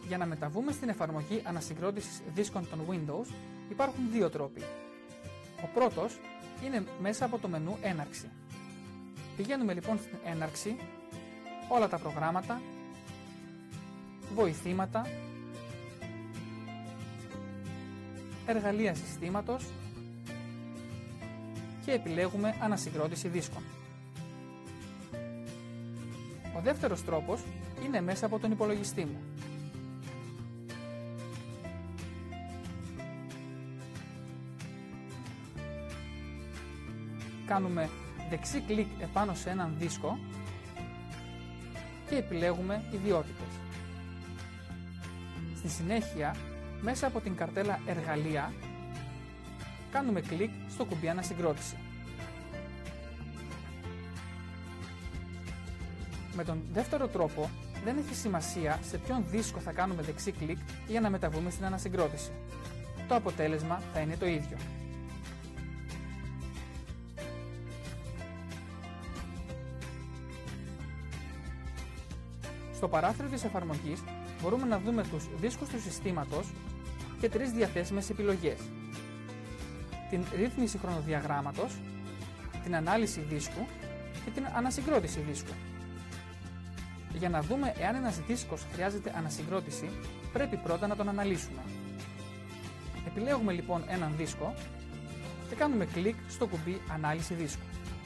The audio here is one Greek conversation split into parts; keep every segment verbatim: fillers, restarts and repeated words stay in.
Για να μεταβούμε στην εφαρμογή ανασυγκρότησης δίσκων των Windows υπάρχουν δύο τρόποι. Ο πρώτος είναι μέσα από το μενού Έναρξη. Πηγαίνουμε λοιπόν στην Έναρξη, όλα τα προγράμματα, βοηθήματα, εργαλεία συστήματος και επιλέγουμε ανασυγκρότηση δίσκων. Ο δεύτερος τρόπος είναι μέσα από τον υπολογιστή μου. Κάνουμε δεξί κλικ επάνω σε έναν δίσκο και επιλέγουμε ιδιότητες. Στη συνέχεια, μέσα από την καρτέλα Εργαλεία, κάνουμε κλικ στο κουμπί Ανασυγκρότηση. Με τον δεύτερο τρόπο δεν έχει σημασία σε ποιον δίσκο θα κάνουμε δεξί κλικ για να μεταβούμε στην ανασυγκρότηση. Το αποτέλεσμα θα είναι το ίδιο. Στο παράθυρο της εφαρμογής μπορούμε να δούμε τους δίσκους του συστήματος και τρεις διαθέσιμες επιλογές. Την ρύθμιση χρονοδιαγράμματος, την ανάλυση δίσκου και την ανασυγκρότηση δίσκου. Για να δούμε εάν ένας δίσκος χρειάζεται ανασυγκρότηση, πρέπει πρώτα να τον αναλύσουμε. Επιλέγουμε λοιπόν έναν δίσκο και κάνουμε κλικ στο κουμπί Ανάλυση δίσκου.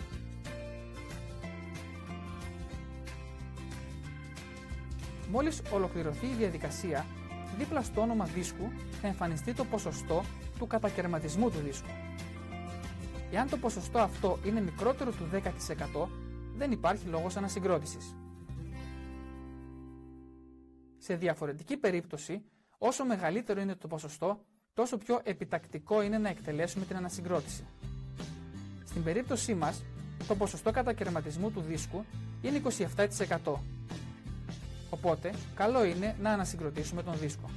Μόλις ολοκληρωθεί η διαδικασία, δίπλα στο όνομα δίσκου θα εμφανιστεί το ποσοστό του κατακερματισμού του δίσκου. Εάν το ποσοστό αυτό είναι μικρότερο του δέκα τοις εκατό, δεν υπάρχει λόγος ανασυγκρότησης. Σε διαφορετική περίπτωση, όσο μεγαλύτερο είναι το ποσοστό, τόσο πιο επιτακτικό είναι να εκτελέσουμε την ανασυγκρότηση. Στην περίπτωσή μας, το ποσοστό κατακερματισμού του δίσκου είναι είκοσι επτά τοις εκατό. Οπότε, καλό είναι να ανασυγκροτήσουμε τον δίσκο.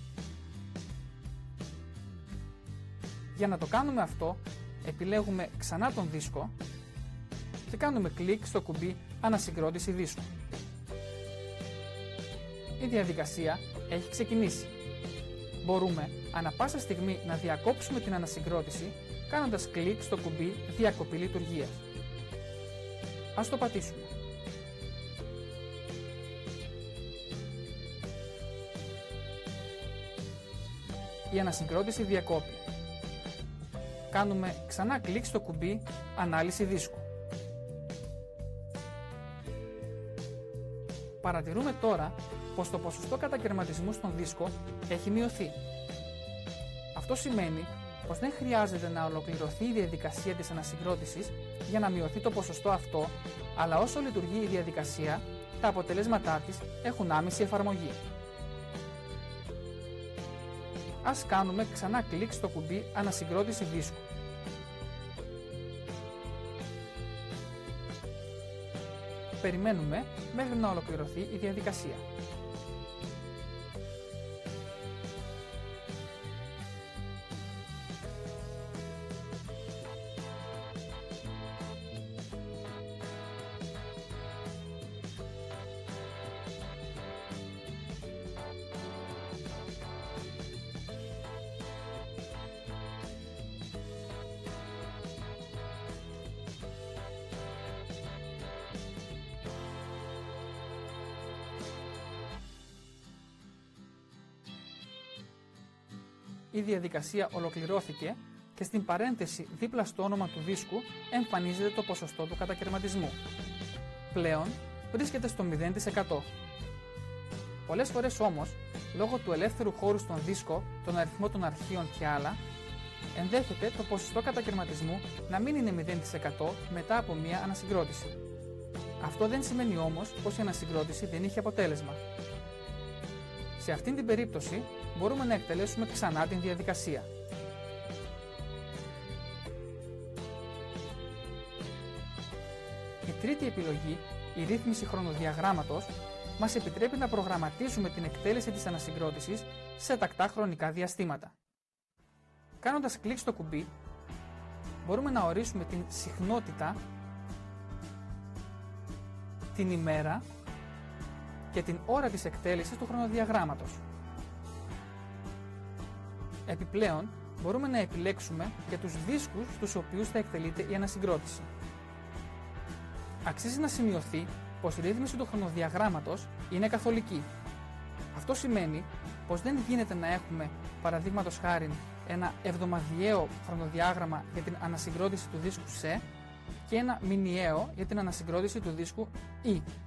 Για να το κάνουμε αυτό, επιλέγουμε ξανά τον δίσκο και κάνουμε κλικ στο κουμπί Ανασυγκρότηση δίσκου. Η διαδικασία έχει ξεκινήσει. Μπορούμε ανα πάσα στιγμή να διακόψουμε την ανασυγκρότηση κάνοντας κλικ στο κουμπί Διακοπή λειτουργίας. Ας το πατήσουμε. Η ανασυγκρότηση διακόπη. Κάνουμε ξανά κλικ στο κουμπί Ανάλυση δίσκου. Παρατηρούμε τώρα πως το ποσοστό κατακερματισμού στον δίσκο έχει μειωθεί. Αυτό σημαίνει πως δεν χρειάζεται να ολοκληρωθεί η διαδικασία της ανασυγκρότησης για να μειωθεί το ποσοστό αυτό, αλλά όσο λειτουργεί η διαδικασία, τα αποτελέσματά της έχουν άμεση εφαρμογή. Ας κάνουμε ξανά κλικ στο κουμπί Ανασυγκρότηση δίσκου. Περιμένουμε μέχρι να ολοκληρωθεί η διαδικασία. Η διαδικασία ολοκληρώθηκε και στην παρένθεση δίπλα στο όνομα του δίσκου εμφανίζεται το ποσοστό του κατακερματισμού. Πλέον βρίσκεται στο μηδέν τοις εκατό. Πολλές φορές όμως, λόγω του ελεύθερου χώρου στον δίσκο, τον αριθμό των αρχείων και άλλα, ενδέχεται το ποσοστό κατακερματισμού να μην είναι μηδέν τοις εκατό μετά από μία ανασυγκρότηση. Αυτό δεν σημαίνει όμως πως η ανασυγκρότηση δεν είχε αποτέλεσμα. Σε αυτήν την περίπτωση μπορούμε να εκτελέσουμε ξανά την διαδικασία. Η τρίτη επιλογή, η ρύθμιση χρονοδιαγράμματος, μας επιτρέπει να προγραμματίσουμε την εκτέλεση της ανασυγκρότησης σε τακτά χρονικά διαστήματα. Κάνοντας κλικ στο κουμπί, μπορούμε να ορίσουμε την συχνότητα, την ημέρα και την ώρα της εκτέλεσης του χρονοδιαγράμματος. Επιπλέον, μπορούμε να επιλέξουμε και τους δίσκους στους οποίους θα εκτελείται η ανασυγκρότηση. Αξίζει να σημειωθεί πως η ρύθμιση του χρονοδιαγράμματος είναι καθολική. Αυτό σημαίνει πως δεν γίνεται να έχουμε, παραδείγματος χάριν, ένα εβδομαδιαίο χρονοδιάγραμμα για την ανασυγκρότηση του δίσκου σε και ένα μηνιαίο για την ανασυγκρότηση του δίσκου E.